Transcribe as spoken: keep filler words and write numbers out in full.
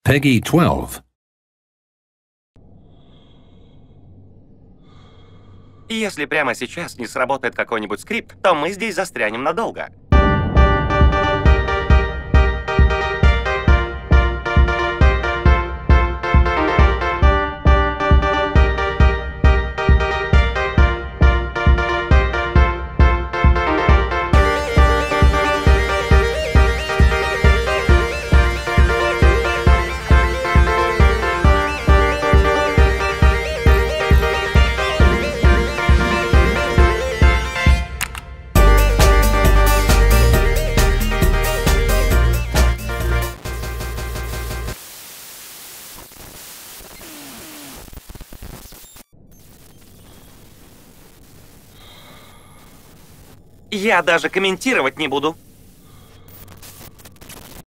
Peggy twelve. Если прямо сейчас не сработает какой-нибудь скрипт, то мы здесь застрянем надолго. Я даже комментировать не буду.